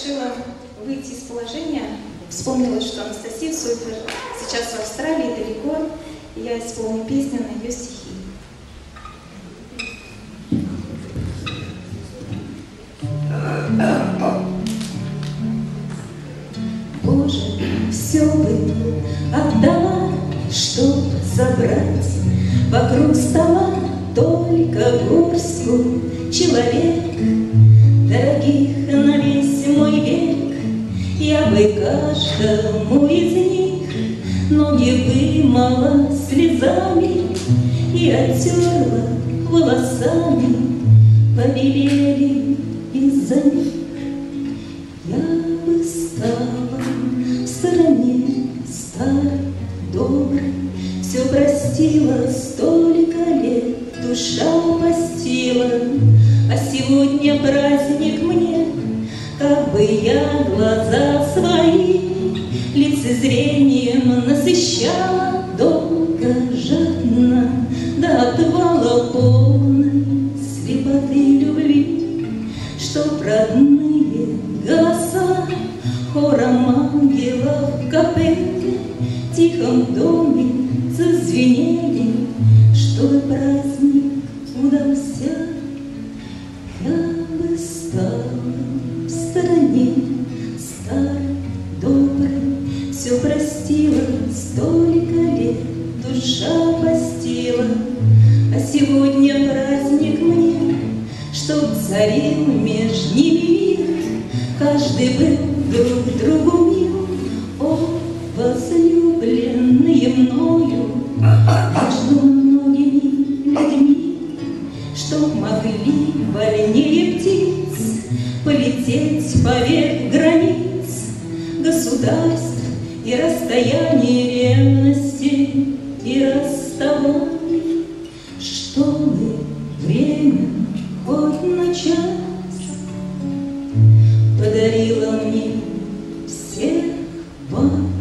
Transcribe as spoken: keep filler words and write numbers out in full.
решила выйти из положения. Вспомнила, что Анастасия Сойфер сейчас в Австралии, далеко, и я исполню песню на ее стихи. Боже, все бы отдала, чтоб собрать вокруг стола только горстку человек, дорогих на весь мой век. Я бы каждому из них ноги вымыла слезами и оттерла волосами, побелели из-за них. Я бы стала в стороне старой, доброй, все простила, столько лет душа постила, а сегодня праздник мне, как бы я глаза свои лицезрением насыщала долго, жадно, до отвала полной слепоты любви, чтоб родные голоса хором ангелов в капелле в тихом доме зазвенели, чтобы праздник удался. Я бы стала в стороне старой, доброй, все простила, столько лет душа постила, а сегодня праздник мне, чтоб царил меж ними мир, каждый был друг другу мил. О, возлюбленные мною между многими людьми, чтоб могли вольнее птиц полететь поверх границ государств и расстояний, ревности и расставаний, чтобы время хоть на час подарило мне всех вас.